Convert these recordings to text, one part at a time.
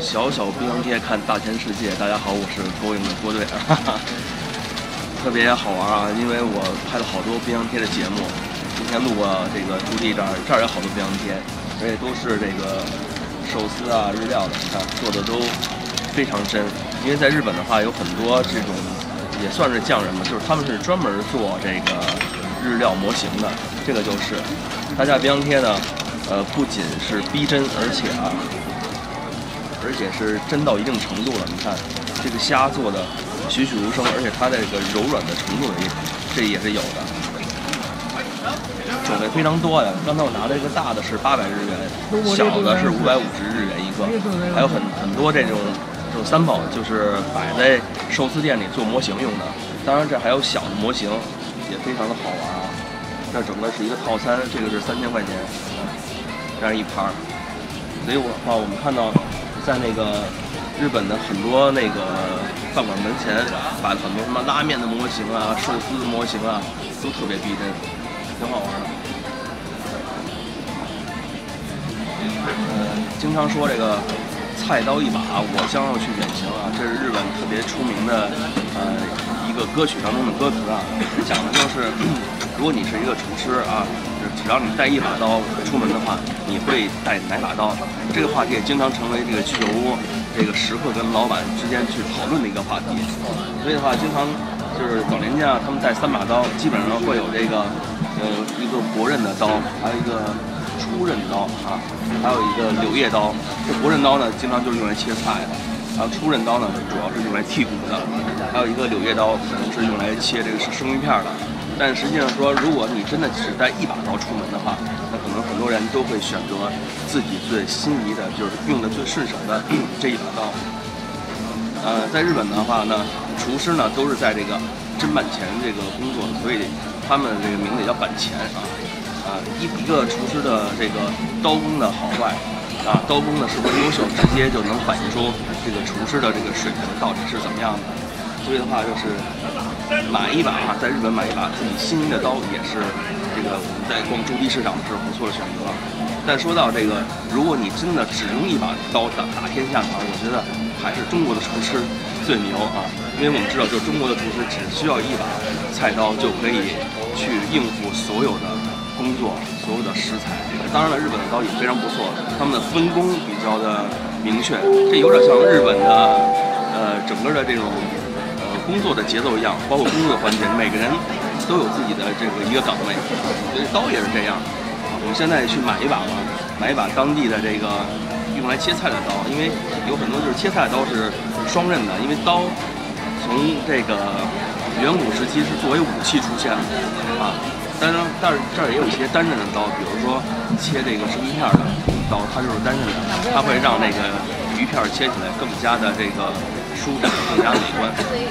小小冰箱贴看大千世界。大家好，我是郭颖的郭队，特别好玩啊！因为我拍了好多冰箱贴的节目，今天路过这个驻地这儿有好多冰箱贴，而且都是这个寿司啊、日料的，你看做的都非常真。因为在日本的话，有很多这种也算是匠人嘛，就是他们是专门做这个日料模型的。这个就是他家冰箱贴呢，不仅是逼真，而且是真到一定程度了。你看这个虾做的栩栩如生，而且它的这个柔软的程度这也是有的，种类非常多呀。刚才我拿了一个大的是800日元，小的是550日元一个，还有很多这种三宝，就是摆在寿司店里做模型用的。当然这还有小的模型，也非常的好玩啊。这整个是一个套餐，这个是3000块钱，这样一盘。所以我们看到。在那个日本的很多那个饭馆门前摆了很多什么拉面的模型啊、寿司的模型啊，都特别逼真，挺好玩的。经常说这个菜刀一把，我将要去远行啊，这是日本特别出名的一个歌曲当中的歌词啊，讲的就是如果你是一个厨师啊。只要你带一把刀出门的话，你会带哪把刀？这个话题也经常成为这个居酒屋这个食客跟老板之间去讨论的一个话题。所以的话，经常就是早年间啊，他们带3把刀，基本上会有这个一个薄刃的刀，还有一个粗刃刀啊，还有一个柳叶刀。这薄刃刀呢，经常就是用来切菜的；还有粗刃刀呢，主要是用来剔骨的；还有一个柳叶刀，可能是用来切这个生鱼片的。但实际上说，如果你真的只带一把刀出门的话，那可能很多人都会选择自己最心仪的，就是用的最顺手的这一把刀。在日本的话呢，厨师呢都是在这个砧板前这个工作，所以他们这个名字也叫板前啊。一个厨师的这个刀工的好坏啊，刀工的是否优秀，直接就能反映出这个厨师的这个水平到底是怎么样的。所以的话，就是买一把啊，在日本买一把自己心仪的刀，也是这个我们在逛驻地市场是不错的选择。但说到这个，如果你真的只用一把刀打天下的话，我觉得还是中国的厨师最牛啊！因为我们知道，就是中国的厨师只需要一把菜刀就可以去应付所有的工作、所有的食材。当然了，日本的刀也非常不错，他们的分工比较的明确，这有点像日本的整个的这种。工作的节奏一样，包括工作的环节，每个人都有自己的这个一个岗位，所以刀也是这样。我们现在去买一把嘛，买一把当地的这个用来切菜的刀，因为有很多就是切菜的刀是双刃的，因为刀从这个远古时期是作为武器出现的啊。但是这儿也有一些单刃的刀，比如说切这个生鱼片的刀，它就是单刃的，它会让那个鱼片切起来更加的这个舒展，更加美观。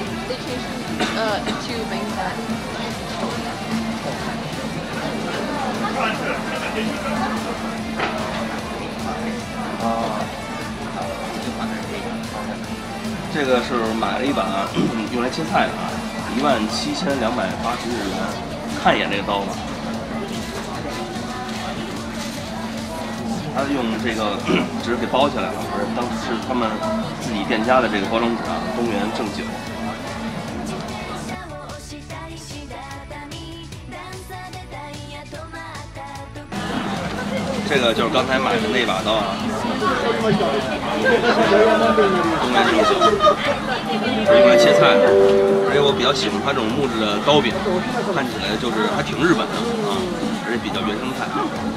这个是买了一把用来切菜的，17280日元。看一眼这个刀吧，它用这个纸给包起来了，而当时是他们自己店家的这个包装纸啊，东元正九。这个就是刚才买的那把刀啊，东元正九，是用来切菜的。而且我比较喜欢它这种木质的刀柄，看起来就是还挺日本的啊，而且比较原生态。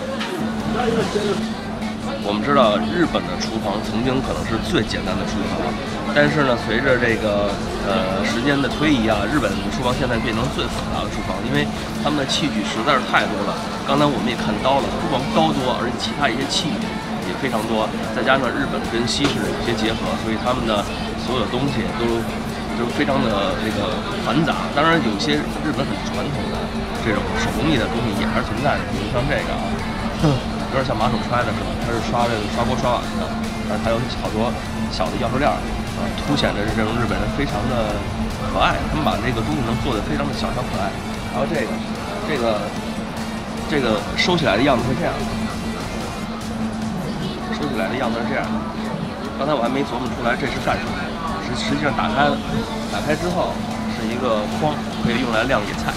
我们知道日本的厨房曾经可能是最简单的厨房，但是呢，随着这个时间的推移啊，日本厨房现在变成最复杂的厨房，因为他们的器具实在是太多了。刚才我们也看刀了，不光刀多，而且其他一些器具也非常多，再加上日本跟西式的有些结合，所以他们的所有的东西都非常的这个繁杂。当然，有些日本很传统的这种手工艺的东西也还是存在的，比如像这个啊。有点像马桶刷的是吧？它是刷这个刷锅刷碗的，还有好多小的钥匙链啊，凸显着这种日本人非常的可爱。他们把这个东西能做得非常的小可爱。还有这个收起来的样子是这样，收起来的样子是这样， 刚才我还没琢磨出来这是干什么。实际上打开之后是一个筐，可以用来晾野菜。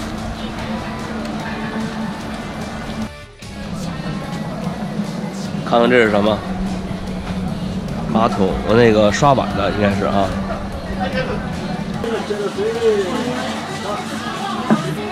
看看这是什么？马桶，那个刷碗的应该是啊。